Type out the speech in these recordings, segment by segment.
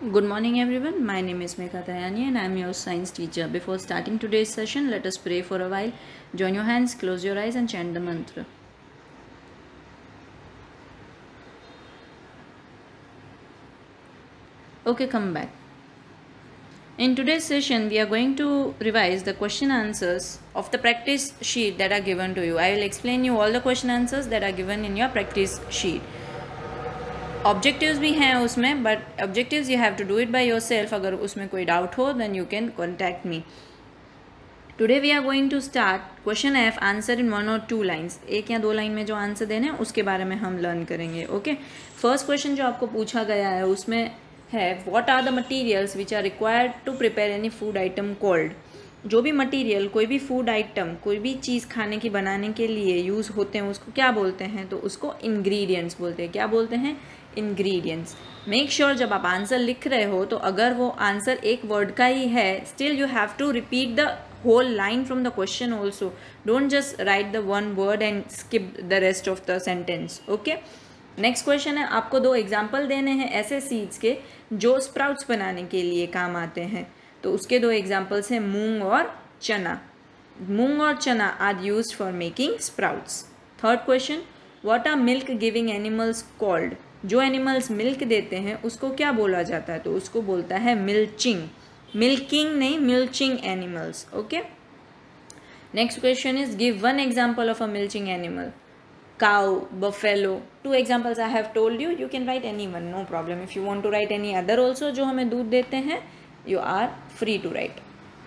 Good morning everyone, my name is Megha Dayani and I am your science teacher. Before starting today's session, let us pray for a while. Join your hands, close your eyes and chant the mantra. Okay, come back. In today's session, we are going to revise the question answers of the practice sheet that are given to you. I will explain you all the question answers that are given in your practice sheet. Objectives भी हैं उसमें, but objectives you have to do it by yourself. अगर उसमें कोई doubt हो then you can contact me. Today we are going to start question F, answer in 1 or 2 lines. 1 या 2 line में जो आंसर देने हैं उसके बारे में हम लर्न करेंगे. ओके, फर्स्ट क्वेश्चन जो आपको पूछा गया है उसमें है what are the materials which are required to prepare any food item called. जो भी मटेरियल, कोई भी फूड आइटम, कोई भी चीज़ खाने की बनाने के लिए यूज़ होते हैं उसको क्या बोलते हैं? तो उसको इंग्रेडिएंट्स बोलते हैं. क्या बोलते हैं? इंग्रेडिएंट्स. मेक श्योर जब आप आंसर लिख रहे हो तो अगर वो आंसर एक वर्ड का ही है, still you have to repeat the whole line from the question also. Don't just write the one word and skip the rest of the sentence. Okay, next question है, आपको 2 एग्जाम्पल देने हैं ऐसे seeds के जो स्प्राउट्स बनाने के लिए काम आते हैं. तो उसके 2 एग्जाम्पल्स हैं मूंग और चना. मूंग और चना are used for making sprouts. Third question, what are milk giving animals called. जो एनिमल्स मिल्क देते हैं उसको क्या बोला जाता है? तो उसको बोलता है मिल्चिंग. मिल्किंग नहीं, milching animals. Okay, next question is give 1 example of a milching animal. cow, buffalo. 2 examples I have told you. You can write any one, no problem. If you want to write any other also जो हमें दूध देते हैं, you are free to write.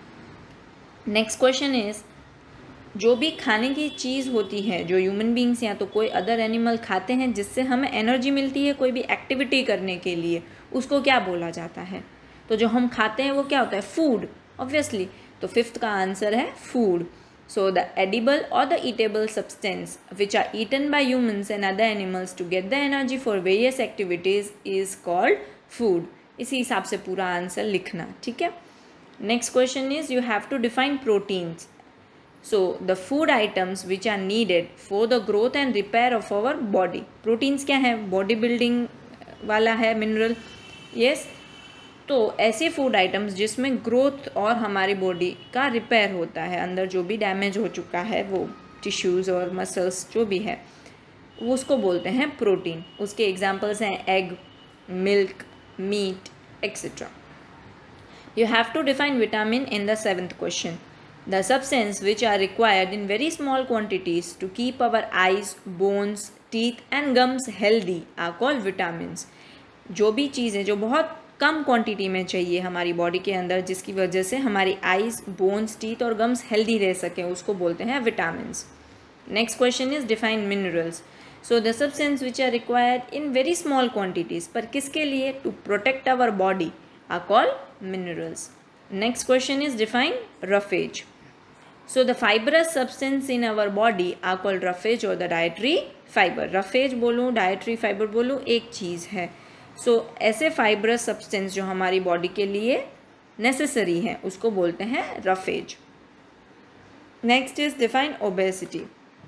Next question is, जो भी खाने की चीज़ होती है जो ह्यूमन बींग्स या तो कोई अदर एनिमल खाते हैं जिससे हमें एनर्जी मिलती है कोई भी एक्टिविटी करने के लिए, उसको क्या बोला जाता है? तो जो हम खाते हैं वो क्या होता है? Food, obviously. तो 5th का आंसर है food. So the edible or the eatable substance which are eaten by humans and other animals to get the energy for various activities is called food. इसी हिसाब से पूरा आंसर लिखना. ठीक है. Next question is you have to define proteins. So the food items which are needed for the growth and repair of our body. Proteins क्या है? Body building वाला है मिनरल. यस, तो ऐसे फूड आइटम्स जिसमें ग्रोथ और हमारी body का रिपेयर होता है, अंदर जो भी डैमेज हो चुका है वो टिश्यूज़ और मसल्स जो भी है वो उसको बोलते हैं प्रोटीन. उसके एग्जांपल्स हैं egg, milk, meat etcetera. You have to define vitamin in the 7th question. The substance which are required in very small quantities to keep our eyes, bones, teeth and gums healthy are called vitamins. जो भी चीज़ें जो बहुत कम quantity में चाहिए हमारी body के अंदर जिसकी वजह से हमारी आइज, बोन्स, टीथ और गम्स हेल्दी रह सकें, उसको बोलते हैं vitamins. Next question is define minerals. So the substance which are required in very small quantities, पर किसके लिए? To protect our body are called minerals. Next question is define roughage. So the fibrous substance in our body are called roughage और the dietary fibre. Roughage बोलूँ, dietary fibre बोलूँ, एक चीज़ है. सो ऐसे fibrous substance जो हमारी बॉडी के लिए नेसेसरी हैं उसको बोलते हैं roughage. Next is define obesity.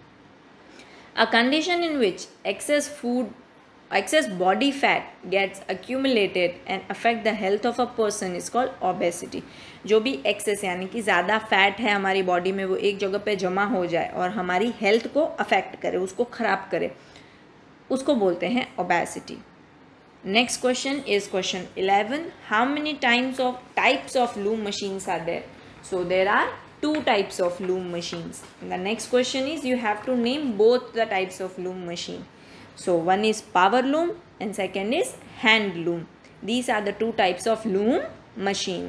A condition in which excess body fat gets accumulated and affect the health of a person is called obesity. जो भी एक्सेस यानी कि ज़्यादा फैट है हमारी बॉडी में वो एक जगह पे जमा हो जाए और हमारी हेल्थ को अफेक्ट करे, उसको ख़राब करे, उसको बोलते हैं obesity. Next question is question 11. How many types of loom machines are there? So there are 2 types of loom machines. The next question is you have to name both the types of loom machine. So one is power loom and second is hand loom. These are the 2 types of loom machine.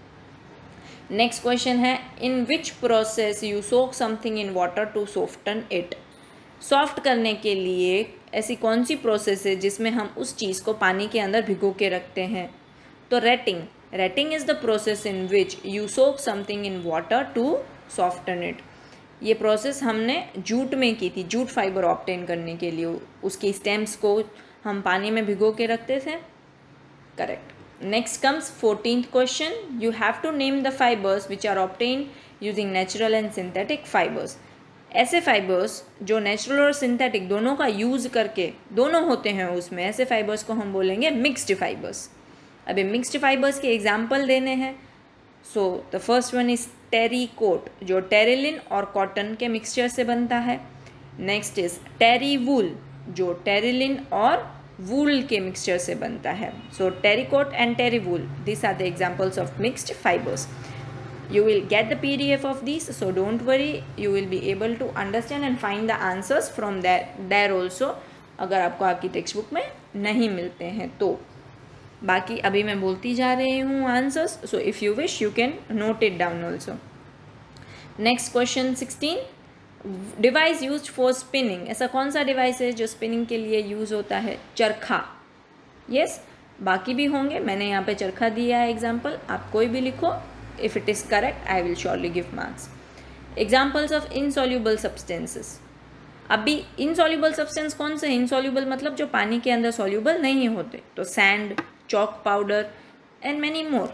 Next question है, in which process you soak something in water to soften it? Soft करने के लिए ऐसी कौन सी process है जिसमें हम उस चीज़ को पानी के अंदर भिगो के रखते हैं? तो retting is the process in which you soak something in water to soften it. ये प्रोसेस हमने जूट में की थी, जूट फाइबर ऑब्टेन करने के लिए. उसकी स्टेम्स को हम पानी में भिगो के रखते थे. Correct. Next comes 14th question. You have to name the fibres which are obtain using natural and synthetic fibres. ऐसे फाइबर्स जो नेचुरल और सिंथेटिक दोनों का यूज़ करके दोनों होते हैं उसमें, ऐसे फाइबर्स को हम बोलेंगे मिक्स्ड फाइबर्स. अभी मिक्स्ड फाइबर्स के एग्जाम्पल देने हैं. So the first one is terrycot, जो टेरिलिन और कॉटन के मिक्सचर से बनता है. नेक्स्ट इज टेरी वूल, जो टेरिलिन और वूल के मिक्सचर से बनता है. So terrycot and terry wool, this are the examples of mixed fibres. You will get the PDF of these, so don't worry, you will be able to understand and find the answers from there also, अगर आपको आपकी text book में नहीं मिलते हैं तो. बाकी अभी मैं बोलती जा रही हूँ answers, so if you wish you can note it down also. Next question 16, device use for spinning. ऐसा कौन सा डिवाइस है जो स्पिनिंग के लिए यूज़ होता है? चरखा. यस, बाकी भी होंगे, मैंने यहाँ पे चरखा दिया है एग्जाम्पल, आप कोई भी लिखो. If it is correct, I will surely give marks. Examples of insoluble substances. अभी insoluble substance कौन से? insoluble मतलब जो पानी के अंदर soluble नहीं होते, तो sand, chalk powder and many more.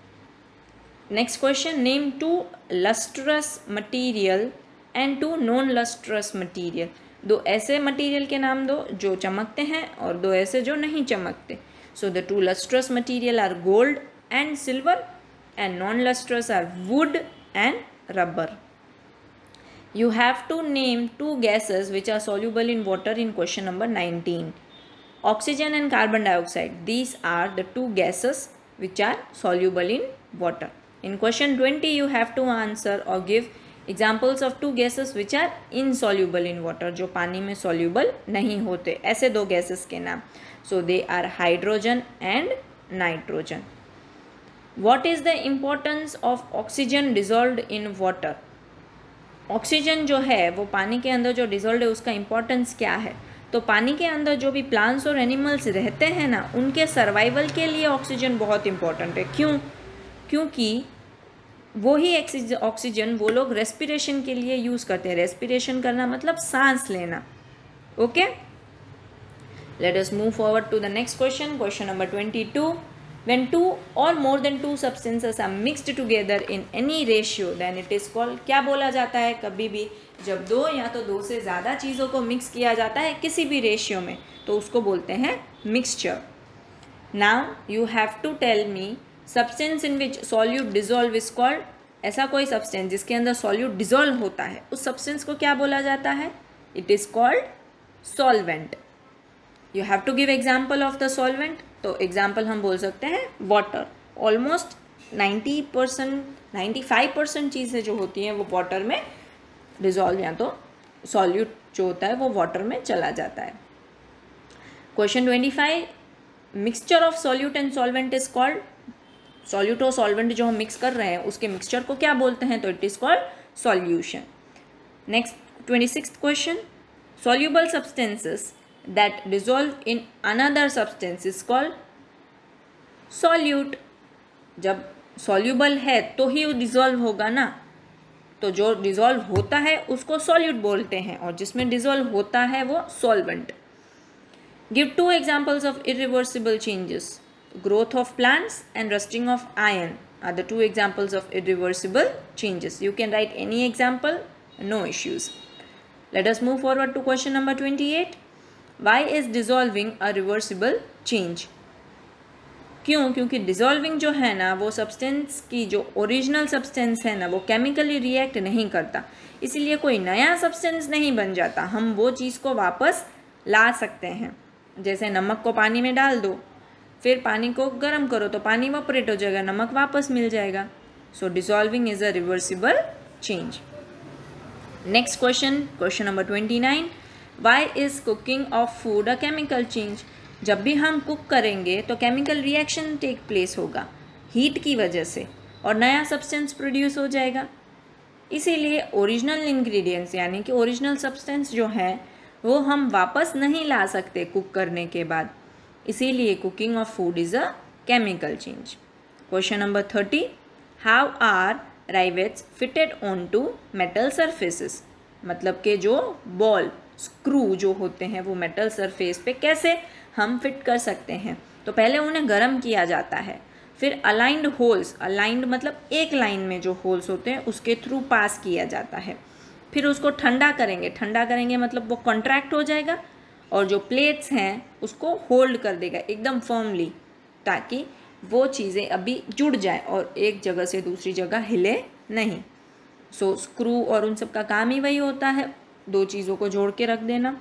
Next question, name two lustrous material and two non-lustrous material. दो ऐसे मटीरियल के नाम दो जो चमकते हैं और दो ऐसे जो नहीं चमकते. So the two lustrous material are gold and silver, and non-lustrous are wood and rubber. You have to name two gases which are soluble in water in question number 19. Oxygen and carbon dioxide. These are the two gases which are soluble in water. In question 20, you have to answer or give examples of two gases which are insoluble in water, जो पानी में soluble नहीं होते. ऐसे दो gases के नाम. So they are hydrogen and nitrogen. What is the importance of oxygen dissolved in water? Oxygen जो है वो पानी के अंदर जो डिजोल्व है उसका इम्पोर्टेंस क्या है? तो पानी के अंदर जो भी प्लांट्स और एनिमल्स रहते हैं ना, उनके सर्वाइवल के लिए ऑक्सीजन बहुत इंपॉर्टेंट है. क्यों? क्योंकि वो ही ऑक्सीजन वो लोग रेस्पिरेशन के लिए यूज़ करते हैं. रेस्पिरेशन करना मतलब सांस लेना. Okay, let us move forward to the next question. Question number 22. When two or more than two substances are mixed together in any ratio, then it is called. क्या बोला जाता है? कभी भी जब दो या तो दो से ज़्यादा चीज़ों को मिक्स किया जाता है किसी भी रेशियो में, तो उसको बोलते हैं mixture. Now you have to tell me substance in which solute dissolve is called. ऐसा कोई सब्सटेंस जिसके अंदर सॉल्यूट डिजोल्व होता है, उस सब्सटेंस को क्या बोला जाता है? It is called solvent. You have to give example of the solvent. तो एग्जाम्पल हम बोल सकते हैं वाटर. ऑलमोस्ट 90% 95% चीज़ें जो होती हैं वो वाटर में डिजॉल्व या तो सॉल्यूट जो होता है वो वाटर में चला जाता है. Question 25, mixture of solute and solvent is called. Solute और सॉल्वेंट जो हम मिक्स कर रहे हैं उसके मिक्सचर को क्या बोलते हैं? तो it is called solution. Next 26th question, soluble substances that dissolve in another substance is called solute. जब soluble है तो ही वो dissolve होगा ना, तो जो dissolve होता है उसको solute बोलते हैं और जिसमें dissolve होता है वो solvent. Give two examples of irreversible changes. Growth of plants and rusting of iron are the two examples of irreversible changes. You can write any example, no issues. Let us move forward to question number 28. Why is dissolving a reversible change? क्यों? क्योंकि dissolving जो है ना वो substance की जो original substance है ना वो केमिकली रिएक्ट नहीं करता, इसीलिए कोई नया सब्सटेंस नहीं बन जाता. हम वो चीज़ को वापस ला सकते हैं. जैसे नमक को पानी में डाल दो, फिर पानी को गर्म करो तो पानी इवेपोरेट हो जाएगा, नमक वापस मिल जाएगा. So dissolving is a reversible change. Next question, question number 29. Why is cooking of food a chemical change? जब भी हम कुक करेंगे तो केमिकल रिएक्शन टेक प्लेस होगा हीट की वजह से और नया सब्सटेंस प्रोड्यूस हो जाएगा. इसीलिए ओरिजिनल इंग्रेडिएंट्स यानी कि ओरिजिनल सब्सटेंस जो है वो हम वापस नहीं ला सकते कुक करने के बाद. इसीलिए cooking of food is a chemical change. Question number 30. How are rivets fitted on to metal surfaces? मतलब कि जो बॉल स्क्रू जो होते हैं वो मेटल सरफेस पे कैसे हम फिट कर सकते हैं? तो पहले उन्हें गर्म किया जाता है, फिर अलाइंड होल्स, अलाइंड मतलब एक लाइन में जो होल्स होते हैं उसके थ्रू पास किया जाता है. फिर उसको ठंडा करेंगे, ठंडा करेंगे मतलब वो कॉन्ट्रैक्ट हो जाएगा और जो प्लेट्स हैं उसको होल्ड कर देगा एकदम फर्मली, ताकि वो चीज़ें अभी जुड़ जाए और एक जगह से दूसरी जगह हिले नहीं। सो स्क्रू और उन सब का काम ही वही होता है, दो चीज़ों को जोड़ के रख देना।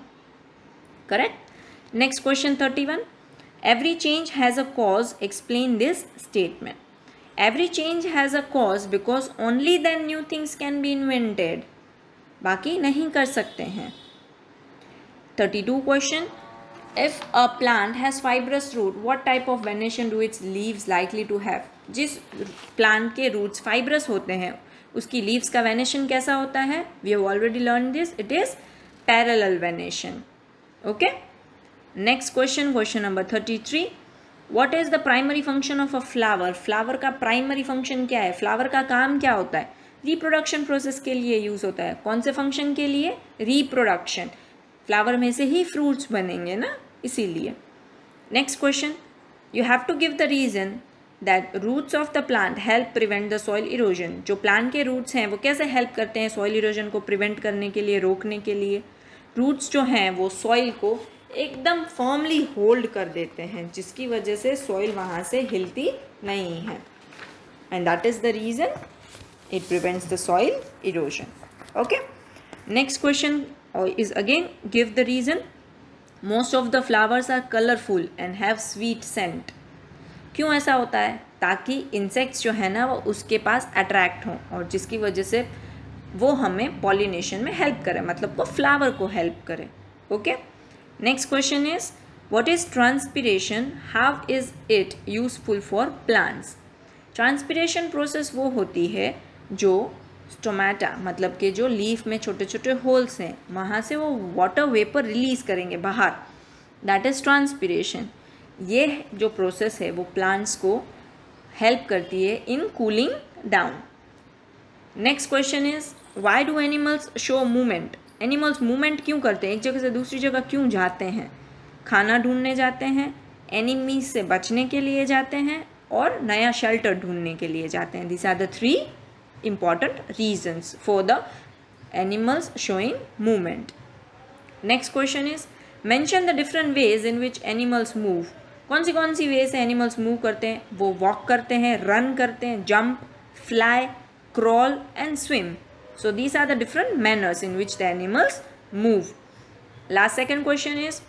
Correct. Next question 31, every change has a cause, explain this statement. Every change has a cause because only then new things can be invented, बाकी नहीं कर सकते हैं। 32 question, if a plant has fibrous root what type of venation do its leaves likely to have. जिस plant के roots fibrous होते हैं उसकी लीव्स का वेनेशन कैसा होता है? We have already learn this, it is parallel venation. Okay. Next question, question number 33, what is the primary function of a flower. Flower का प्राइमरी फंक्शन क्या है? फ्लावर का काम क्या होता है? रिप्रोडक्शन प्रोसेस के लिए यूज होता है। कौन से फंक्शन के लिए? रिप्रोडक्शन। फ्लावर में से ही फ्रूट्स बनेंगे ना, इसीलिए। Next question, you have to give the reason that roots of the plant help prevent the soil erosion. जो प्लांट के रूट्स हैं वो कैसे हेल्प करते हैं सॉइल इरोजन को प्रिवेंट करने के लिए, रोकने के लिए? रूट्स जो हैं वो सॉइल को एकदम फर्मली होल्ड कर देते हैं, जिसकी वजह से सॉइल वहाँ से हिलती नहीं है, and that is the reason it prevents the soil erosion. Okay, next question is again give the reason. Most of the flowers are colorful and have sweet scent. क्यों ऐसा होता है? ताकि इंसेक्ट्स जो है ना वो उसके पास अट्रैक्ट हों और जिसकी वजह से वो हमें पॉलिनेशन में हेल्प करे, मतलब वो फ्लावर को हेल्प करे। Okay. Next question is what is transpiration, how is it useful for plants. Transpiration process वो होती है जो स्टोमेटा मतलब कि जो लीफ में छोटे छोटे होल्स हैं वहाँ से वो वाटर वेपर रिलीज़ करेंगे बाहर, दैट इज़ ट्रांसपिरेशन। ये जो प्रोसेस है वो प्लांट्स को हेल्प करती है in cooling down. Next question is why do animals show movement. Animals movement क्यों करते हैं? एक जगह से दूसरी जगह क्यों जाते हैं? खाना ढूंढने जाते हैं, एनिमीज से बचने के लिए जाते हैं, और नया शेल्टर ढूंढने के लिए जाते हैं। This are the 3 important reasons for the animals showing movement. Next question is mention the different ways in which animals move. कौन सी वे से एनिमल्स मूव करते हैं? वो वॉक करते हैं, रन करते हैं, jump, fly, crawl and swim. So these are the different manners in which the animals move. Last second question is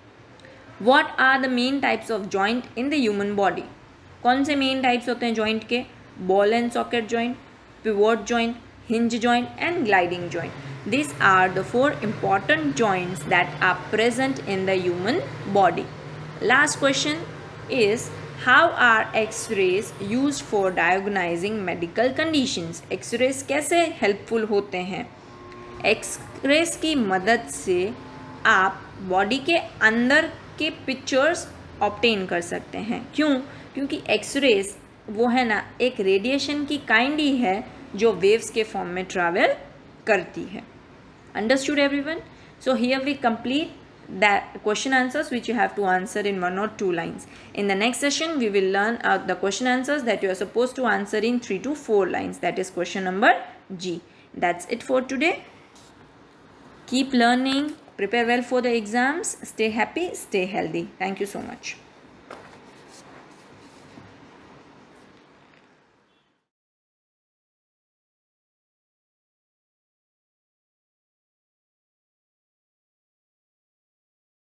what are the main types of joint in the human body? कौन से main types होते हैं joint के? Ball and socket joint, pivot joint, hinge joint and gliding joint. These are the 4 important joints that are present in the human body. Last question is how are X-rays used for diagnosing medical conditions? X-rays कैसे helpful होते हैं? X-rays की मदद से आप body के अंदर के पिक्चर्स ऑब्टेन कर सकते हैं। क्यों? क्योंकि X-rays वो है ना एक रेडिएशन की काइंड ही है जो वेव्स के फॉर्म में ट्रैवल करती है। Understood everyone? So here we complete the question answers which you have to answer in 1 or 2 lines. In the next session we will learn the question answers that you are supposed to answer in 3 to 4 lines. That is question number G. That's it for today. Keep learning, prepare well for the exams, stay happy, stay healthy. Thank you so much.